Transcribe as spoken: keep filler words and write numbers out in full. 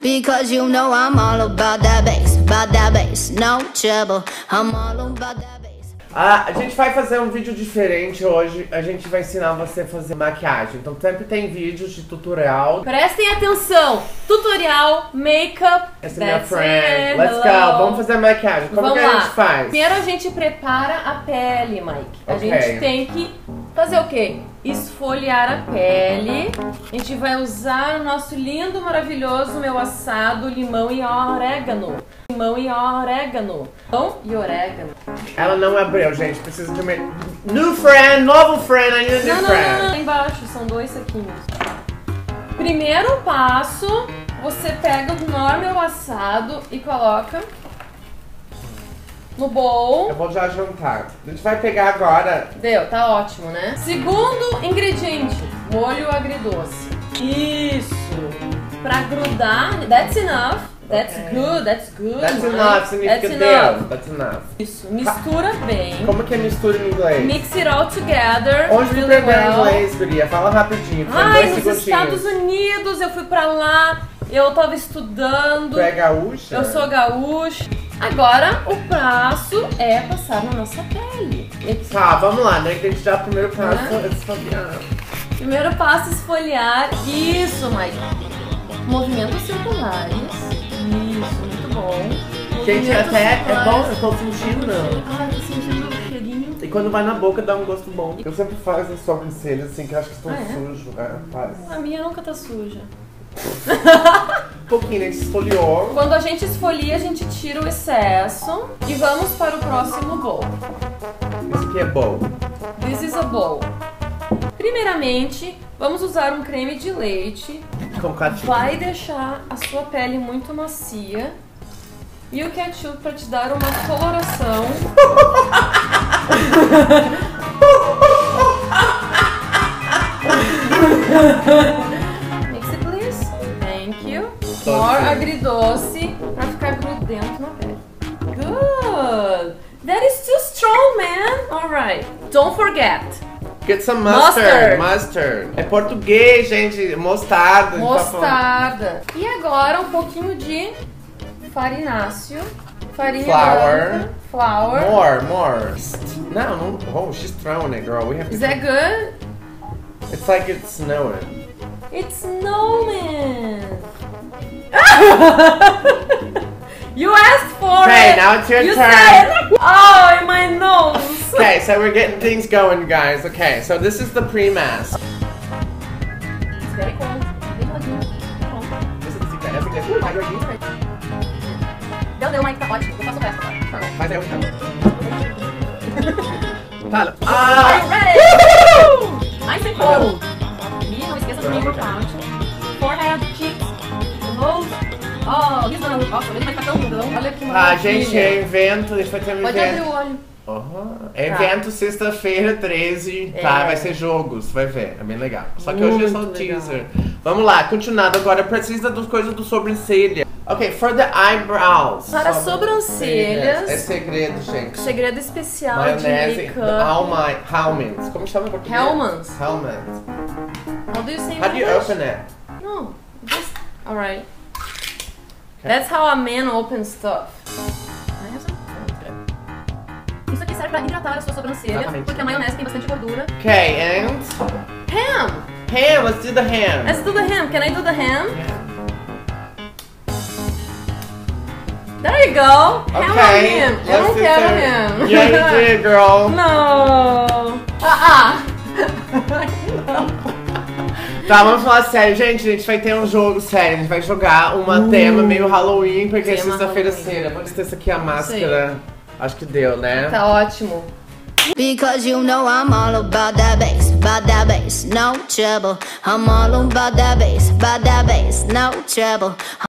Because you know I'm all about that bass, about that bass, no trouble. I'm all about that bass. Ah, a gente vai fazer um vídeo diferente hoje. A gente vai ensinar você a fazer maquiagem. Então sempre tem vídeos de tutorial. Prestem atenção! Tutorial, make-up. Essa é minha friend. Let's go! Vamos fazer maquiagem. Como Vamos que lá. a gente faz? Primeiro a gente prepara a pele, Mike. A Ok. gente tem que fazer o quê? Esfoliar a pele. A gente vai usar o nosso lindo, maravilhoso meu assado, limão e orégano. Limão e orégano. Limão e orégano. Ela não abriu, gente. Precisa de uma... New friend, novo friend, I need a new Não, não, friend. não, não. Embaixo são dois saquinhos. Primeiro passo, você pega o normal assado e coloca no bowl. Eu vou já jantar. A gente vai pegar agora. Deu, tá ótimo, né? Segundo ingrediente, molho agridoce. Isso. Pra grudar, that's enough. That's Okay. good, that's good. That's right? enough, significa That's deu. enough. That's enough. Isso, mistura bem. Como que é mistura em inglês? Mix it all together. Onde tu really pegou em well. inglês, guria? Fala rapidinho, foi Ai, dois nos segundinhos. Estados Unidos, eu fui pra lá, eu tava estudando. Tu é gaúcha? Eu sou gaúcha. Agora, o passo é passar na nossa pele. Tá, vamos lá, né? Que a gente já, o primeiro passo Né? é esfoliar. Primeiro passo, esfoliar. Isso, Mike. Movimentos circulares. Isso, muito bom. Gente, Movimentos até é circulares. bom, eu tô sentindo. Ai, tô sentindo o cheirinho. E quando vai na boca dá um gosto bom. Eu sempre faço as sobrancelhas assim, que eu acho que estão Ah, é? sujos. É, faz. A minha nunca tá suja. Um pouquinho, né? Esfoliou. Quando a gente esfolia, a gente tira o excesso. E vamos para o próximo bowl. Isso aqui é bom. This is a bowl. Primeiramente, vamos usar um creme de leite. Com ketchup. Vai deixar a sua pele muito macia. E o ketchup para te dar uma coloração. Mix it, please. Thank you. More agridoce para ficar grudento na pele. Good. That is too strong, man. Alright. Don't forget. Get some mustard. Mustard. Mustard. É português, gente. Mostarda. a gente tá falando. Mostarda. E agora um pouquinho de farináceo. Farinha Flour. branca. Flour. More, more. No, no. Oh, she's throwing it, girl. We have to. Is that good? It's like it's snowing. It's snowman. You asked for Okay, it. now it's your you turn. Said, oh, in my nose. Okay, so we're getting things going, guys. Okay, so this is the pre-mask. It's very cold. Bem geladinho. This is the essa aqui é mais aqui. Deu, deu, Mike, tá ótimo. Eu faço o resto agora. Tá bom. Mas é o Fala. Are Ah! you ready? Nice and cold. E não esqueça do finger count. Forehead, cheeks, nose. Oh, he's gonna look awesome. Ele vai ficar tão lindão. Olha que Ah, maravilha. gente, é evento. A gente vai ter um Pode abrir evento. o olho. Uhum. Evento sexta-feira, treze, tá? É. Vai ser jogos, vai ver, é bem legal. Só que hoje é só o Muito legal. teaser. Vamos lá, continuando agora, precisa das coisas do sobrancelha. Ok, for the eyebrows. Para sobrancelhas. É segredo, gente. Segredo especial Maionese, de make-up. Alma, Hellmann's. Como chama em português? Hellmann's. Hellmann's. How do you say in How do you English? open it? No, just alright. That's how a man opens stuff. I have some- Isso aqui serve pra hidratar a sua sobrancelha, Exatamente. porque a maionese tem bastante gordura. Okay, and Ham! ham, let's do the ham. Let's do the ham. Can I do the ham? Yeah. There you go. Ham or Okay, ham? Eu não let's do quero the- ham. Yeah, you did, girl. Não. Ah, ah. Tá, vamos falar sério, gente. A gente vai ter um jogo sério. A gente vai jogar uma tema meio Halloween, porque é Tema sexta-feira Halloween. cedo. Vamos ter essa aqui a máscara. Acho que deu, né? Tá ótimo. Because you know I'm all about that bass, about that bass, no trouble. I'm all about that bass, about that bass, no trouble.